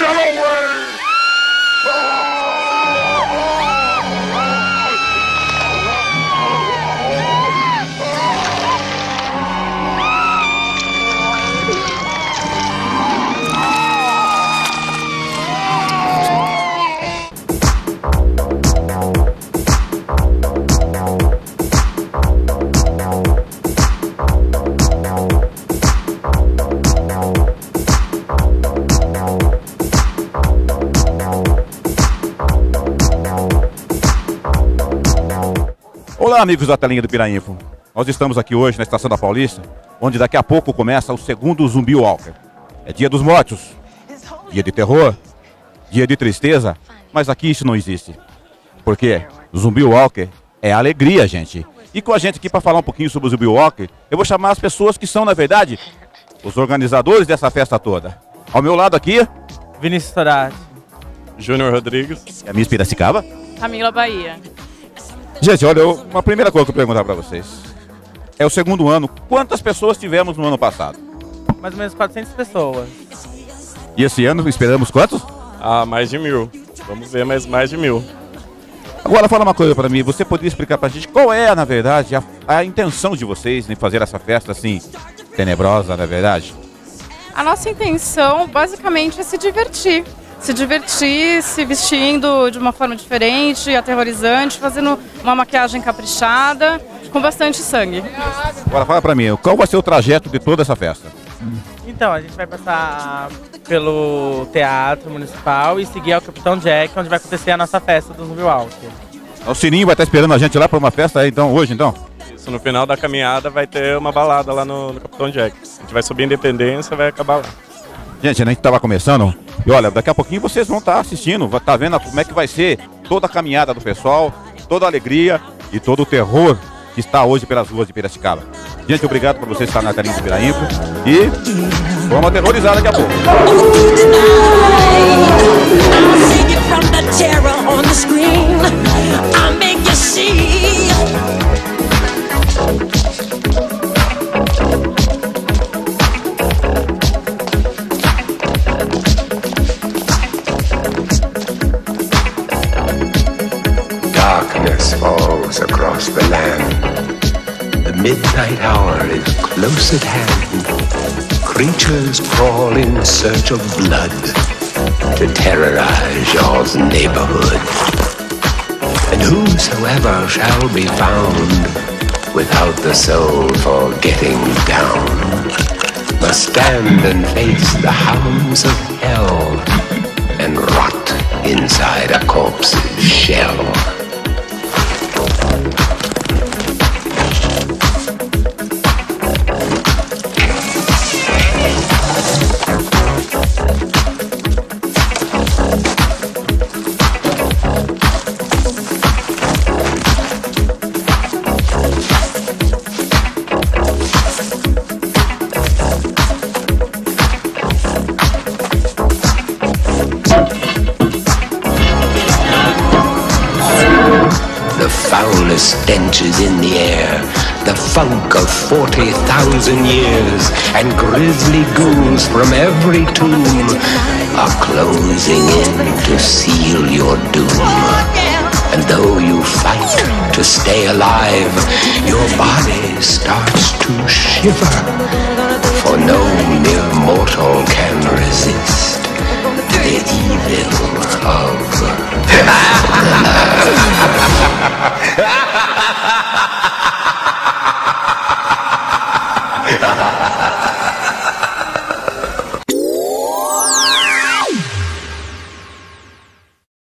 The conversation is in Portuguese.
Olá, amigos da telinha do Pirainfo. Nós estamos aqui hoje na Estação da Paulista, onde daqui a pouco começa o segundo Zumbi Walker. É dia dos mortos, dia de terror, dia de tristeza, mas aqui isso não existe. Porque Zumbi Walker é alegria, gente. E com a gente aqui para falar um pouquinho sobre o Zumbi Walker, eu vou chamar as pessoas que são, na verdade, os organizadores dessa festa toda. Ao meu lado aqui, Vinícius Torati, Júnior Rodrigues é a Miss Piracicaba. Camila Bahia. Gente, olha, uma primeira coisa que eu vou perguntar para vocês. É o segundo ano. Quantas pessoas tivemos no ano passado? mais ou menos 400 pessoas. E esse ano esperamos quantos? Ah, mais de 1000. Vamos ver, mas mais de 1000. Agora fala uma coisa para mim. Você poderia explicar pra gente qual é, na verdade, a intenção de vocês em fazer essa festa assim, tenebrosa, na verdade? A nossa intenção, basicamente, é se divertir. Se divertir, se vestindo de uma forma diferente, aterrorizante, fazendo uma maquiagem caprichada, com bastante sangue. Agora fala pra mim, qual vai ser o trajeto de toda essa festa? Então, a gente vai passar pelo Teatro Municipal e seguir ao Capitão Jack, onde vai acontecer a nossa festa do Zumbi Walker. O Sininho vai estar esperando a gente lá para uma festa aí, então, hoje, então? Isso, no final da caminhada vai ter uma balada lá no Capitão Jack. A gente vai subir Independência e vai acabar lá. Gente, a gente estava começando e olha, daqui a pouquinho vocês vão estar assistindo, vai estar vendo como é que vai ser toda a caminhada do pessoal, toda a alegria e todo o terror que está hoje pelas ruas de Piracicaba. Gente, obrigado por vocês estarem na telinha do Pirainfo e vamos aterrorizar daqui a pouco. Darkness falls across the land. The midnight hour is close at hand. Creatures crawl in search of blood to terrorize your neighborhood. And whosoever shall be found without the soul for getting down must stand and face the hounds of hell and rot inside a corpse's shell. The foulest stenches in the air, the funk of 40,000 years, and grisly ghouls from every tomb are closing in to seal your doom. And though you fight to stay alive, your body starts to shiver, for no mere mortal can resist the evil of the night.